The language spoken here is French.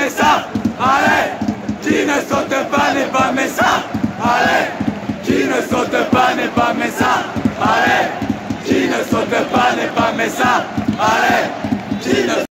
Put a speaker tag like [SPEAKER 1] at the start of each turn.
[SPEAKER 1] méchant. Allez, qui ne saute pas n'est pas méchant. Allez, qui ne saute pas n'est pas méchant. Allez, qui ne saute pas n'est pas méchant. Allez, qui ne